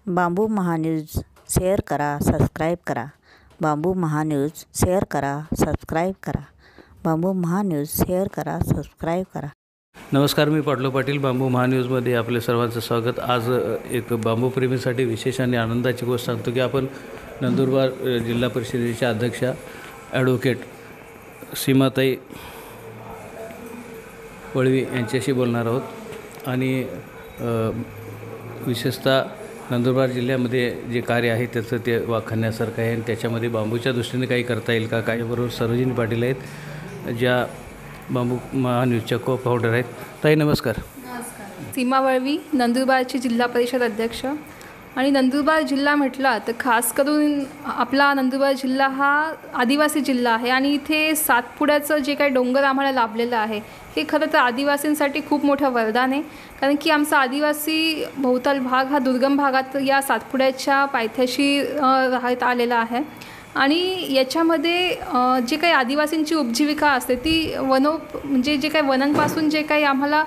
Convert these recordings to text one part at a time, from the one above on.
बांबू महान्यूज शेअर करा, सबस्क्राईब करा. बांबू महान्यूज शेअर करा, सबस्क्राईब करा. बांबू महान्यूज शेअर करा, सबस्क्राईब करा. नमस्कार, मी पाटलो पाटील. बांबू महान्यूजमध्ये आपले सर्वांचं स्वागत. आज एक बांबूप्रेमीसाठी विशेष आणि आनंदाची गोष्ट सांगतो की आपण नंदुरबार जिल्हा परिषदेच्या अध्यक्षा ॲडव्होकेट सीमाताई वळवी यांच्याशी बोलणार आहोत. आणि विशेषतः नंदुरबार जिल्ह्यामध्ये जे कार्य आहे त्याचं ते वाखाणण्यासारखं आहे आणि त्याच्यामध्ये बांबूच्या दृष्टीने काही करता येईल का, काही सरोजिनी पाटील आहेत ज्या बांबू महान्यूजच्या को फाउंडर आहेत. ताई नमस्कार. नमस्कार. सीमा वळवी, नंदुरबारची जिल्हा परिषद अध्यक्ष. आणि नंदुरबार जिल्हा म्हटला तर खास करून आपला नंदुरबार जिल्हा हा आदिवासी जिल्हा आहे आणि इथे सातपुड्याचं जे काही डोंगर आम्हाला लाभलेलं आहे हे खरं तर आदिवासींसाठी खूप मोठं वरदान आहे. कारण की आमचा आदिवासी बहुताल भाग हा दुर्गम भागात या सातपुड्याच्या पायथ्याशी राहत आलेला आहे. आणि याच्यामध्ये जे काही आदिवासींची उपजीविका असते ती म्हणजे जे काही वनांपासून जे काही आम्हाला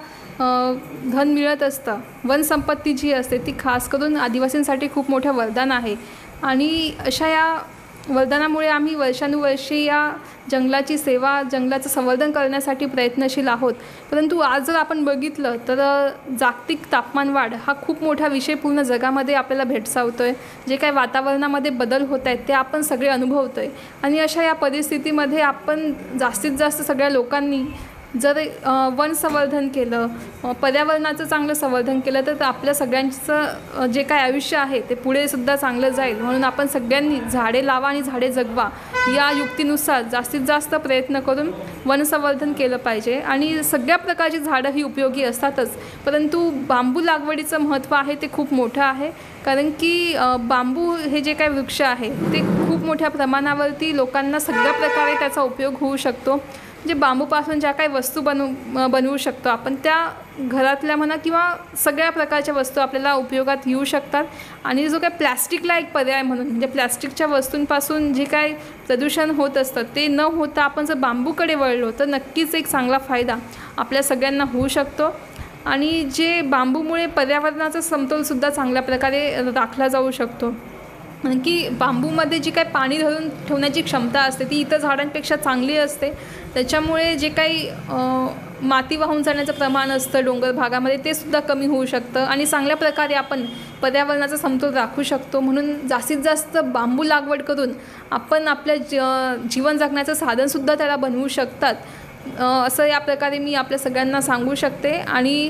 धन मिळत असतं, वनसंपत्ती जी असते ती खास करून आदिवासींसाठी खूप मोठं वरदान आहे. आणि अशा या वरदानामुळे आम्ही वर्षानुवर्षे या जंगलाची सेवा, जंगलाचं संवर्धन करण्यासाठी प्रयत्नशील आहोत. परंतु आज जर आपण बघितलं तर जागतिक तापमानवाढ हा खूप मोठा विषय पूर्ण जगामध्ये आपल्याला भेडसावतो आहे. जे काही वातावरणामध्ये बदल होत आहेत ते आपण सगळे अनुभवतो आहे. आणि अशा या परिस्थितीमध्ये आपण जास्तीत जास्त सगळ्या लोकांनी जर वन संवर्धन केलं, पर्यावरणाचं चांगलं संवर्धन केलं तर आपल्या सगळ्यांचं जे काय आयुष्य आहे ते पुढेसुद्धा चांगलं जाईल. म्हणून आपण सगळ्यांनी झाडे लावा आणि झाडे जगवा या युक्तीनुसार जास्तीत जास्त प्रयत्न करून वनसंवर्धन केलं पाहिजे. आणि सगळ्या प्रकारची झाडं ही उपयोगी असतातच, परंतु बांबू लागवडीचं महत्त्व आहे ते खूप मोठं आहे. कारण की बांबू हे जे काही वृक्ष आहे ते खूप मोठ्या प्रमाणावरती लोकांना सगळ्या प्रकारे त्याचा उपयोग होऊ शकतो. जे बांबूपासून ज्या काही वस्तू बनवू शकतो आपण, त्या घरातल्या म्हणा किंवा सगळ्या प्रकारच्या वस्तू आपल्याला उपयोगात येऊ शकतात. आणि जो काय प्लॅस्टिकला एक पर्याय म्हणून, म्हणजे प्लॅस्टिकच्या वस्तूंपासून जे काय प्रदूषण होत असतं ते न होता आपण जर बांबूकडे वळलो तर नक्कीच एक चांगला फायदा आपल्या सगळ्यांना होऊ शकतो. आणि जे बांबूमुळे पर्यावरणाचा समतोलसुद्धा चांगल्या प्रकारे राखला जाऊ शकतो. कारण की बांबूमध्ये जी काही पाणी धरून ठेवण्याची क्षमता असते ती इतर झाडांपेक्षा चांगली असते. त्याच्यामुळे जे काही माती वाहून जाण्याचं प्रमाण असतं डोंगर भागामध्ये ते सुद्धा कमी होऊ शकतं आणि चांगल्या प्रकारे आपण पर्यावरणाचा समतोल राखू शकतो. म्हणून जास्तीत जास्त बांबू लागवड करून आपण आपल्या जीवन जगण्याचं साधनसुद्धा त्याला बनवू शकतात, असं या प्रकारे मी आपल्या सगळ्यांना सांगू शकते. आणि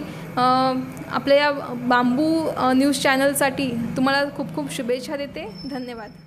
आपल्या या बांबू न्यूज चॅनलसाठी तुम्हाला खूप खूप शुभेच्छा देते. धन्यवाद.